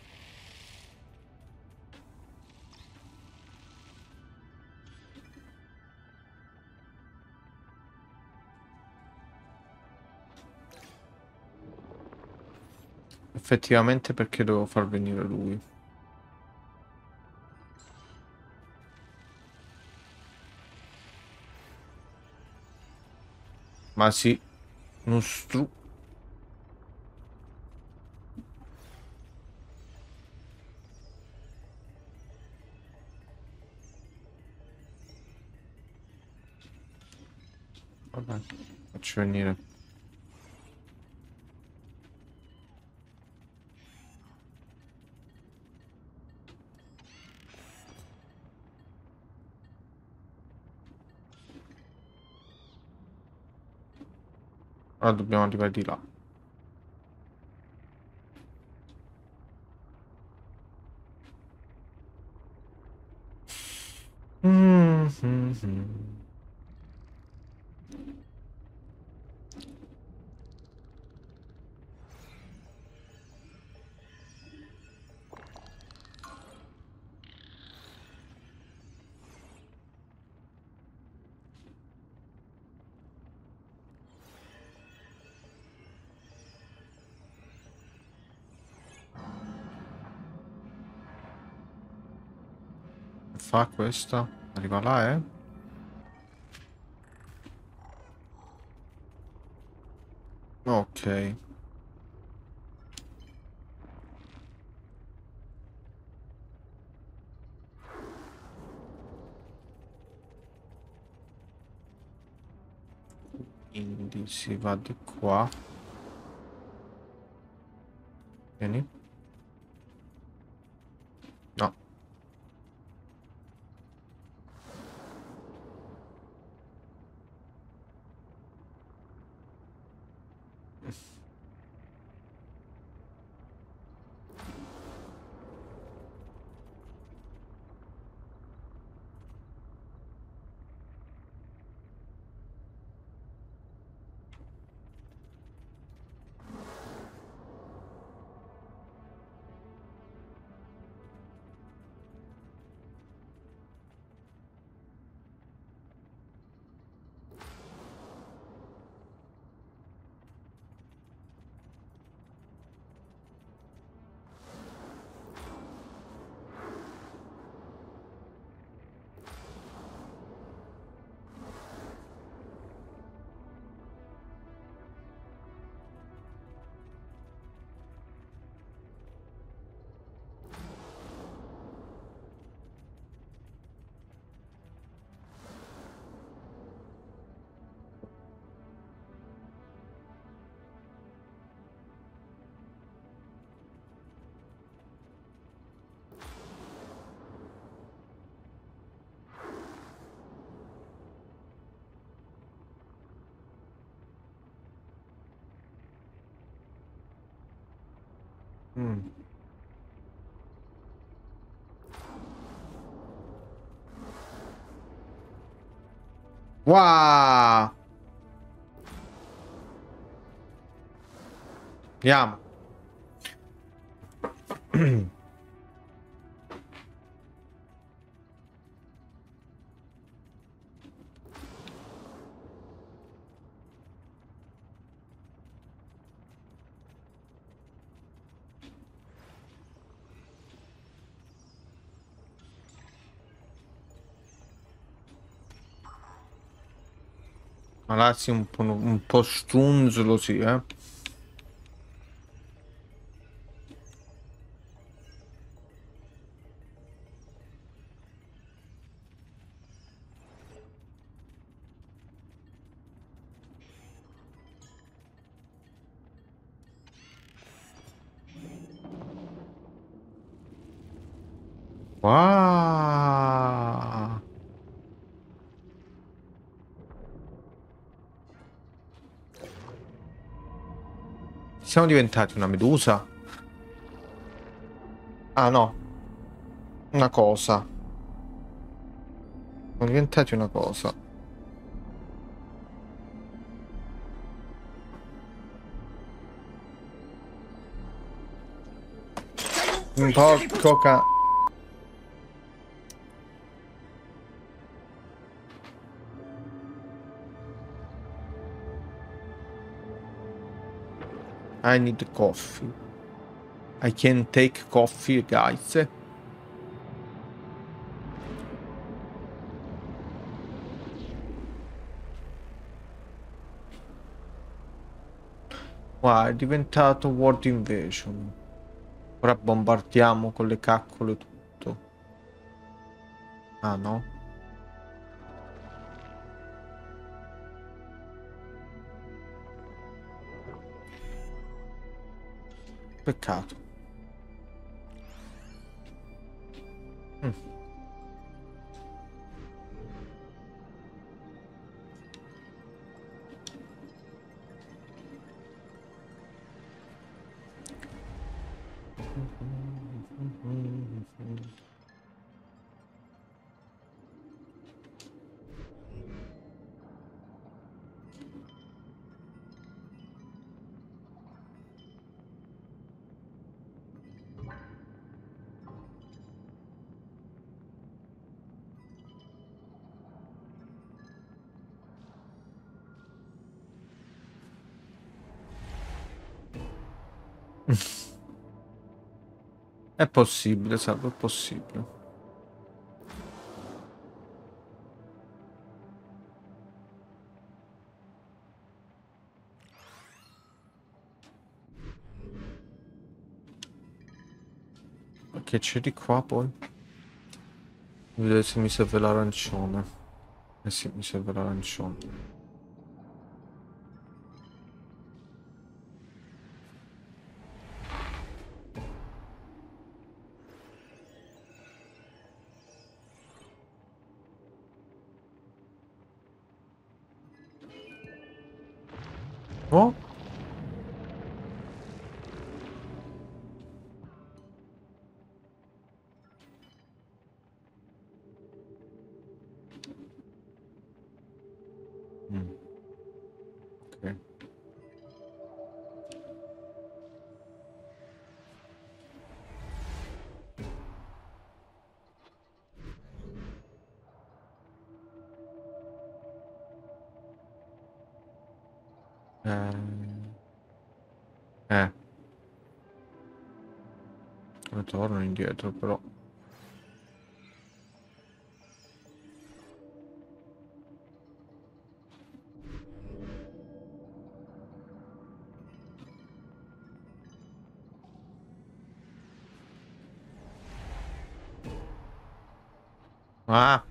Speaker 1: Effettivamente perché devo far venire lui? Ma sì, non stru... Vabbè, faccio venire. Ora dobbiamo arrivare di là. Mm-hmm. Fa questa? Arriva là, eh? Ok. Quindi si va di qua. Vieni. No. Mm. Wow! Andiamo. Ma là sì, un po' strunzolo, sì, eh. Wow! Siamo diventati una medusa? Ah, no. Una cosa. Siamo diventati una cosa. Porco ca... I need coffee. I can take coffee, guys. Wow, è diventato World Invasion. Ora bombardiamo con le caccole tutto. Ah no? Peccato. Mm. È possibile, Salvo, è possibile. Che c'è di qua poi? Vedete se mi serve l'arancione. Eh sì, mi serve l'arancione. Oh? Mm. Ok. Eh. Torno indietro però. Ah!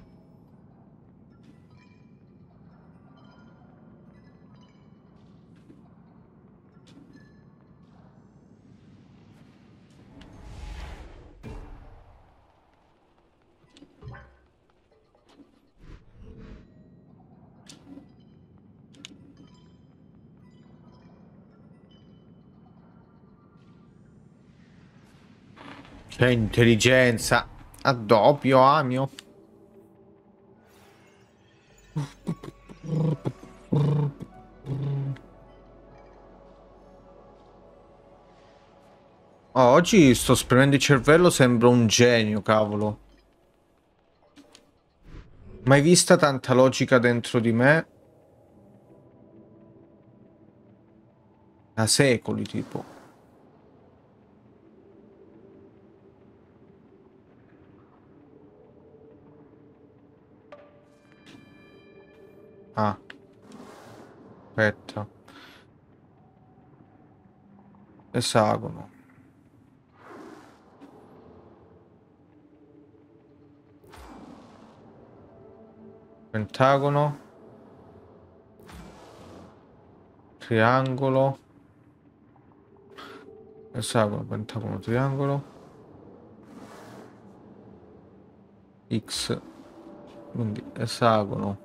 Speaker 1: Che intelligenza! A doppio, amio. Oh, oggi sto spremendo il cervello, sembro un genio, cavolo. Mai vista tanta logica dentro di me? Da secoli, tipo. Ah, aspetta. Esagono. Pentagono. Triangolo. Esagono, pentagono, triangolo. X. Quindi esagono.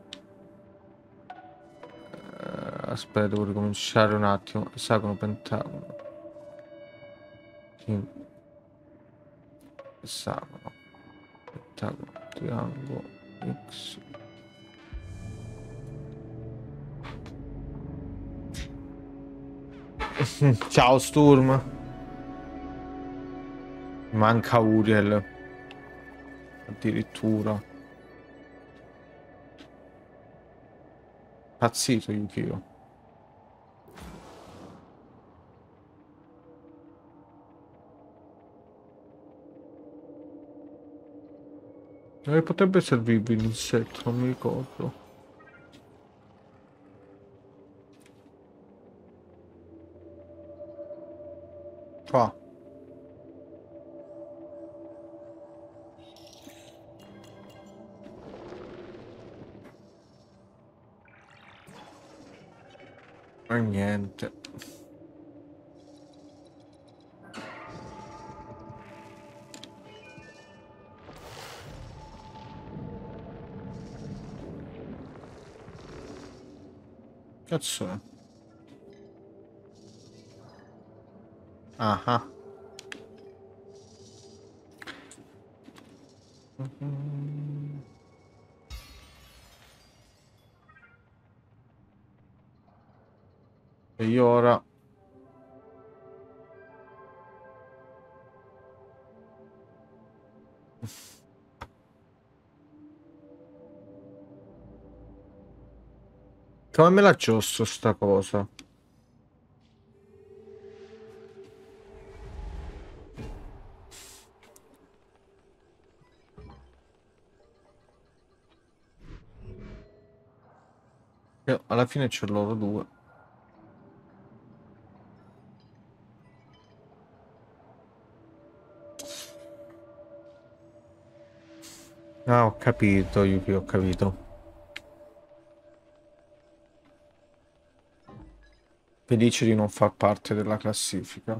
Speaker 1: Aspetta, devo ricominciare un attimo. Esagono, pentagono. Esagono. Pentagono, triangolo. X. Ciao Sturm. manca Uriel. Addirittura. Pazzito Yukio. Dove potrebbe servirvi l'insetto? Non mi ricordo. Qua. E niente. Cazzo è? Ah. E io ora... Come me la aggiusto sta cosa? Io alla fine c'ho loro due. Ah, ho capito, Yuki, ho capito. Felice di non far parte della classifica.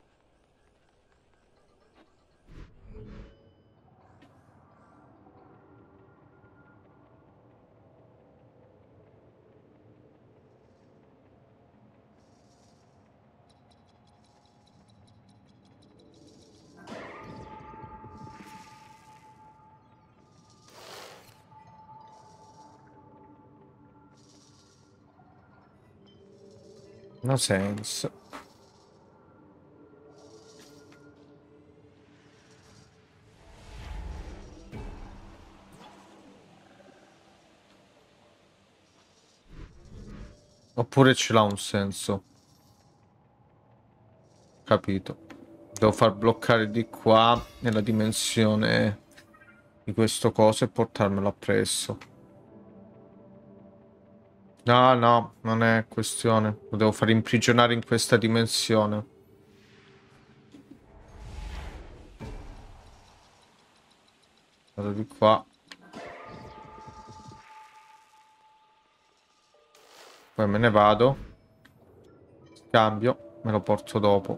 Speaker 1: No sense. Oppure ce l'ha un senso. Capito. Devo far bloccare di qua nella dimensione di questo coso e portarmelo appresso. No, no, non è questione. Lo devo far imprigionare in questa dimensione. Vado di qua. Poi me ne vado. Cambio. Me lo porto dopo.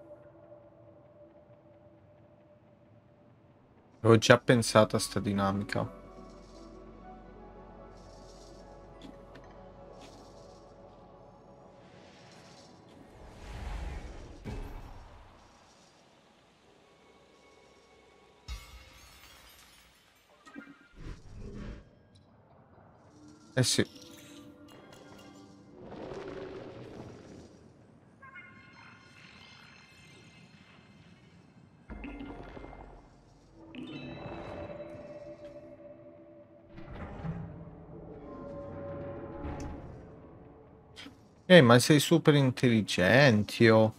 Speaker 1: Avevo già pensato a sta dinamica. Eh sì. Ma sei super intelligenti, oh.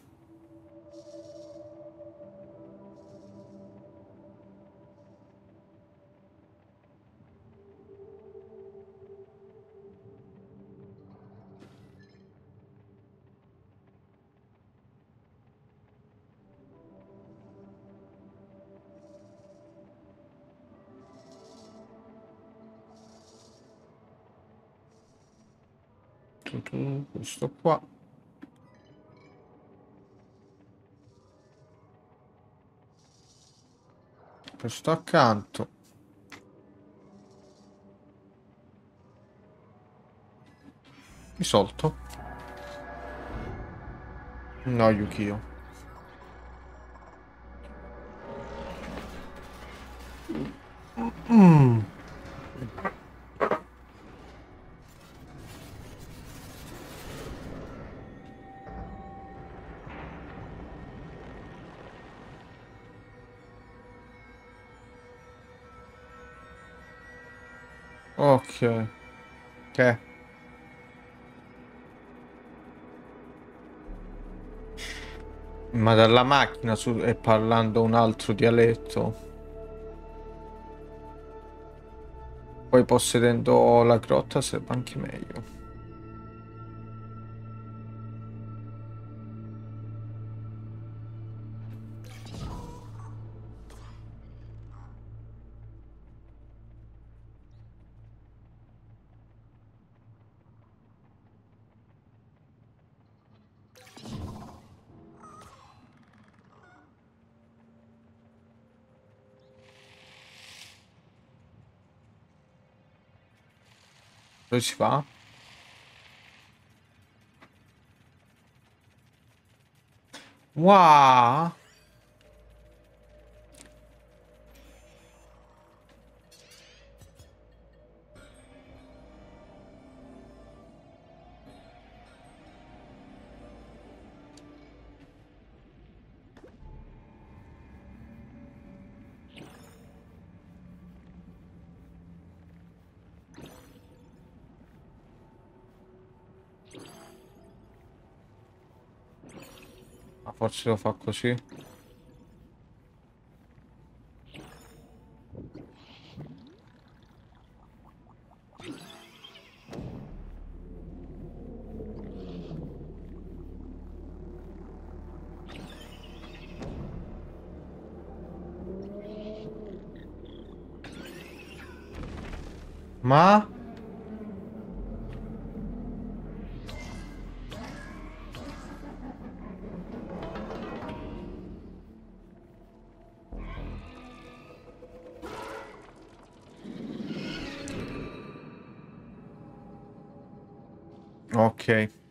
Speaker 1: Questo qua. Questo accanto. Risolto. No, Yukio. Ok. Che? Ma dalla macchina e parlando un altro dialetto. Poi possedendo la grotta sarebbe anche meglio. Dove si va? Wow! Ma forse lo fa così. Ma? Ok.